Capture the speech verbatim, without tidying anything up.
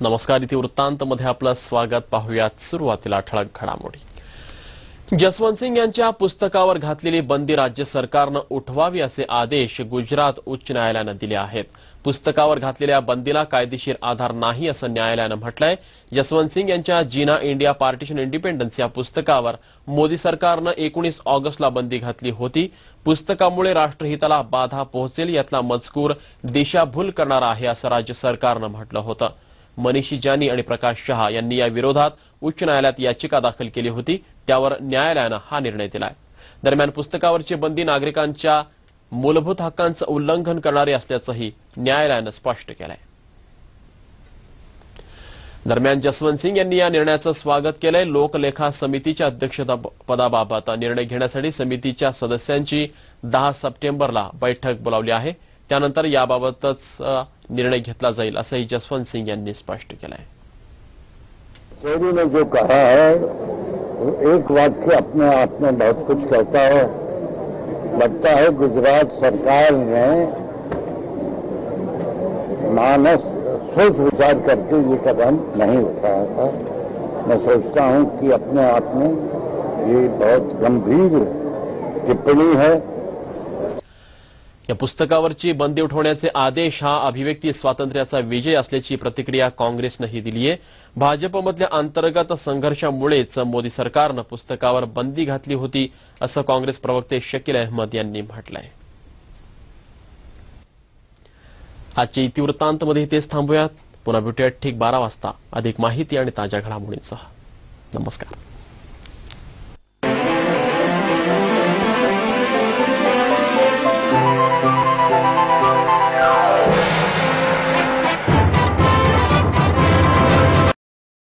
नमस्कार. इतिवृत्तांतमध्ये आपलं स्वागत. पाहूयात सुरुवातीला ठळक घडामोडी. जसवंत सिंग यांच्या पुस्तकावर घातलेली बंदी राज्य सरकारनं उठवावी असे आदेश गुजरात उच्च न्यायालयानं दिले आहेत. पुस्तकावर घातलेल्या बंदीला कायदेशीर आधार नाही असं न्यायालयानं म्हटलंय. जसवंत सिंग यांच्या जीना इंडिया पार्टिशन इंडिपेंडन्स या पुस्तकावर मोदी सरकारनं एकोणीस ऑगस्टला बंदी घातली होती. पुस्तकामुळे राष्ट्रहिताला बाधा पोहोचेल यातला मजकूर दिशाभूल करणारा आहे असं राज्य सरकारनं म्हटलं होतं. मनीषी जानी आणि प्रकाश शहा यांनी या विरोधात उच्च न्यायालयात याचिका दाखल केली होती. त्यावर न्यायालयानं हा निर्णय दिलाय. दरम्यान पुस्तकावरची बंदी नागरिकांच्या मूलभूत हक्कांचं उल्लंघन करणारी असल्याचंही न्यायालयानं स्पष्ट केलंय. दरम्यान जसवंत सिंग यांनी या निर्णयाचं स्वागत केलंय. लोकलेखा समितीच्या अध्यक्षपदाबाबत निर्णय घेण्यासाठी समितीच्या सदस्यांची दहा सप्टेंबरला बैठक बोलावली आहे. त्यानंतर याबाबतच निर्णय घेतला जाईल असंही जसवंत सिंग यांनी स्पष्ट केलंय. चौधरी ने जो कहा है एक वाक्य अपने आप में बहुत कुछ कहता है. लगता है गुजरात सरकार ने मानस सोच विचार करके ये कदम नहीं उठाया था. मैं सोचता हूं कि अपने आप में ये बहुत गंभीर टिप्पणी है. या पुस्तकावरची बंदी उठवण्याचे आदेश हा अभिव्यक्ती स्वातंत्र्याचा विजय असल्याची प्रतिक्रिया काँग्रेसनंही दिली आहे. भाजपमधल्या अंतर्गत संघर्षामुळेच मोदी सरकारनं पुस्तकावर बंदी घातली होती असं काँग्रेस प्रवक्ते शकील अहमद यांनी म्हटलंय. आजच्या इतिवृत्तांतमध्ये तेच थांबूयात. पुन्हा भेटूयात ठीक बारा वाजता अधिक माहिती आणि ताज्या घडामोडींसह. नमस्कार.